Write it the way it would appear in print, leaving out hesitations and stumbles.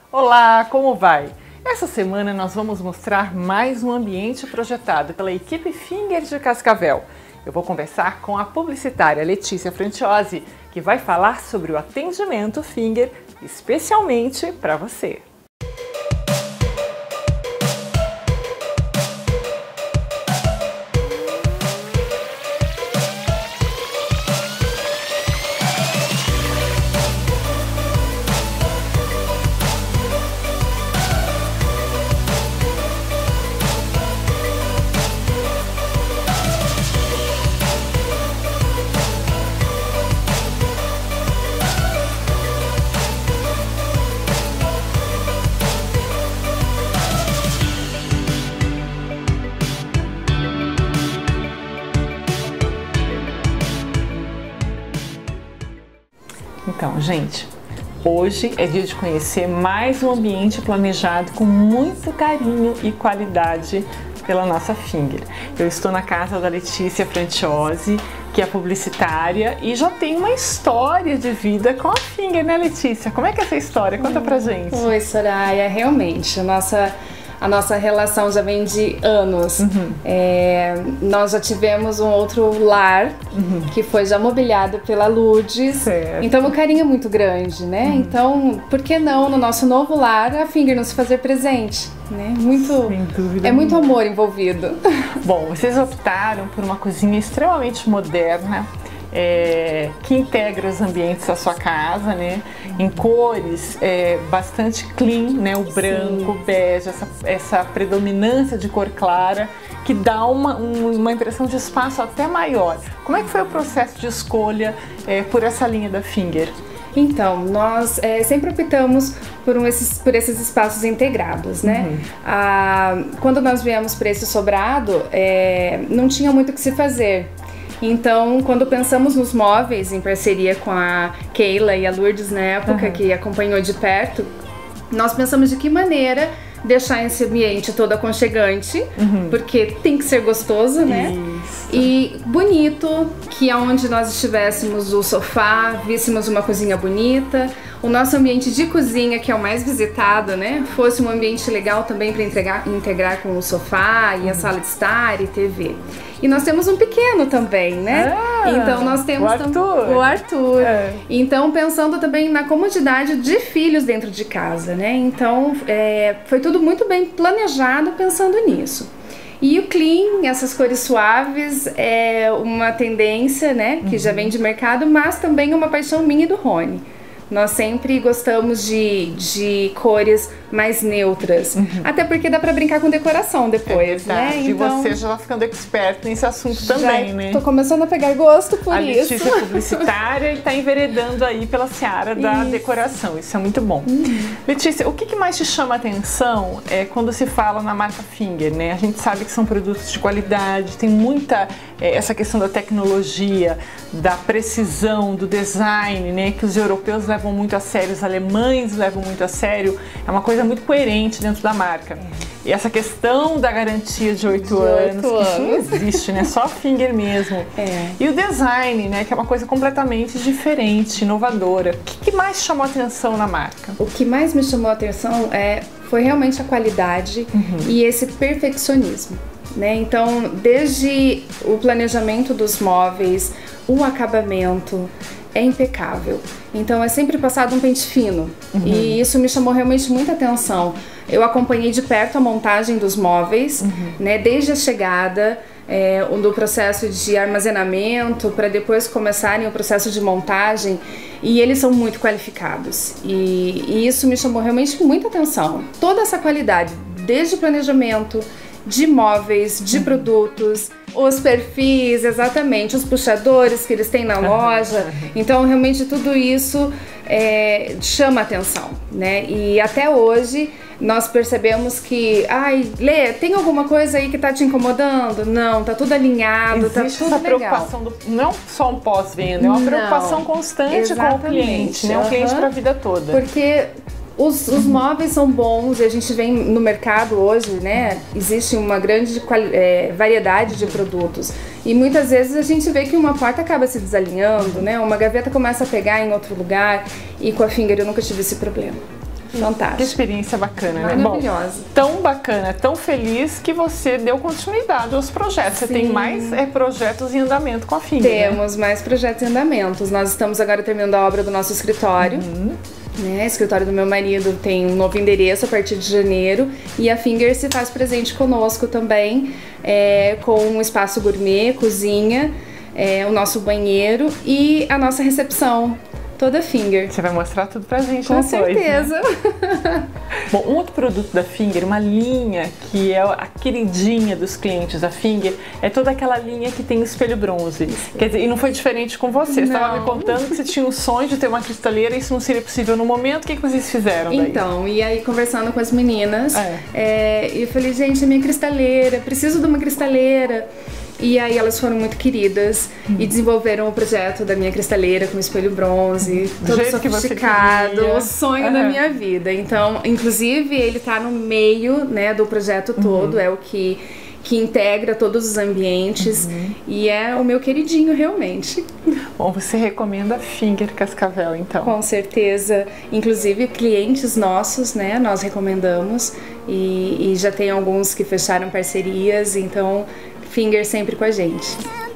Olá, como vai? Essa semana nós vamos mostrar mais um ambiente projetado pela equipe Finger de Cascavel. Eu vou conversar com a publicitária Letícia Franciosi, que vai falar sobre o atendimento Finger especialmente para você. Então, gente, hoje é dia de conhecer mais um ambiente planejado com muito carinho e qualidade pela nossa Finger. Eu estou na casa da Letícia Franciosi, que é publicitária e já tem uma história de vida com a Finger, né, Letícia? Como é que é essa história? Conta pra gente. Oi, Soraya, realmente, a nossa relação já vem de anos. Nós já tivemos um outro lar que foi já mobiliado pela Lourdes. Certo. Então o carinho é muito grande, né? Então, por que não no nosso novo lar a Finger nos fazer presente? Né? Sem dúvida. É muito amor envolvido. Bom, vocês optaram por uma cozinha extremamente moderna, que integra os ambientes da sua casa, né? Em cores bastante clean, né? O branco, o bege, essa predominância de cor clara que dá uma impressão de espaço até maior. Como é que foi o processo de escolha por essa linha da Finger? Então, nós sempre optamos por esses espaços integrados, né? Quando nós viemos para esse sobrado, não tinha muito o que se fazer. Então, quando pensamos nos móveis, em parceria com a Keila e a Lourdes na época, que acompanhou de perto, nós pensamos de que maneira deixar esse ambiente todo aconchegante, porque tem que ser gostoso, né? Isso. E bonito, que aonde nós estivéssemos o sofá, víssemos uma cozinha bonita, o nosso ambiente de cozinha, que é o mais visitado, né? Fosse um ambiente legal também para integrar com o sofá e a sala de estar e TV. E nós temos um pequeno também, né? Então nós temos o Arthur. Então pensando também na comodidade de filhos dentro de casa, né? Então foi tudo muito bem planejado pensando nisso. E o clean, essas cores suaves, é uma tendência, né? Que já vem de mercado, mas também uma paixão minha e do Rony. Nós sempre gostamos de cores mais neutras, até porque dá pra brincar com decoração depois, né? Então, e você já tá ficando expert nesse assunto também, né? Tô começando a pegar gosto por isso. A Letícia é publicitária e tá enveredando aí pela seara da decoração, isso é muito bom. Letícia, o que mais te chama a atenção quando se fala na marca Finger, né? A gente sabe que são produtos de qualidade, tem muita essa questão da tecnologia, da precisão, do design, né? Que os europeus levam muito a sério, os alemães levam muito a sério, é uma coisa muito coerente dentro da marca. E essa questão da garantia de 8 anos, que isso não existe, né? Só a Finger mesmo. E o design, né? Que é uma coisa completamente diferente, inovadora. O que mais chamou a atenção na marca? O que mais me chamou a atenção foi realmente a qualidade e esse perfeccionismo. Né? Então, desde o planejamento dos móveis, o acabamento é impecável. Então, é sempre passado um pente fino e isso me chamou realmente muita atenção. Eu acompanhei de perto a montagem dos móveis, né? Desde a chegada do processo de armazenamento para depois começarem o processo de montagem, e eles são muito qualificados e isso me chamou realmente muita atenção. Toda essa qualidade, desde o planejamento, de móveis, de produtos, os perfis, exatamente, os puxadores que eles têm na loja. Então, realmente, tudo isso chama atenção, né? E até hoje, nós percebemos que, Lê, tem alguma coisa aí que tá te incomodando? Não, tá tudo alinhado, existe tá tudo essa legal. Preocupação não só um pós-venda, é uma preocupação constante com o cliente, né? Um cliente para a vida toda. Porque os móveis são bons e a gente vem no mercado hoje, né? Existe uma grande variedade de produtos. E muitas vezes a gente vê que uma porta acaba se desalinhando, né? Uma gaveta começa a pegar em outro lugar, e com a Finger eu nunca tive esse problema. fantástico. Que experiência bacana, né? Maravilhosa. Bom, tão bacana, tão feliz que você deu continuidade aos projetos. Você tem mais projetos em andamento com a Finger, Temos mais projetos em andamentos. Nós estamos agora terminando a obra do nosso escritório. Né? O escritório do meu marido tem um novo endereço a partir de janeiro e a Finger se faz presente conosco também, com um espaço gourmet, cozinha, o nosso banheiro e a nossa recepção, toda Finger. Você vai mostrar tudo pra gente Com depois, certeza. Né? Bom, um outro produto da Finger, uma linha que é a queridinha dos clientes da Finger, é toda aquela linha que tem o espelho bronze. Quer dizer, e não foi diferente com você. Você estava me contando que você tinha um sonho de ter uma cristaleira e isso não seria possível no momento. O que vocês fizeram daí? Então, e aí conversando com as meninas, eu falei, gente, a minha cristaleira, preciso de uma cristaleira. E aí elas foram muito queridas e desenvolveram o projeto da minha cristaleira com espelho bronze, todo sofisticado, o sonho da minha vida. Então, inclusive, ele tá no meio, né, do projeto todo, é o que integra todos os ambientes e é o meu queridinho realmente. Bom, você recomenda a Finger Cascavel, então? Com certeza, inclusive clientes nossos, né, nós recomendamos e já tem alguns que fecharam parcerias, então Finger sempre com a gente.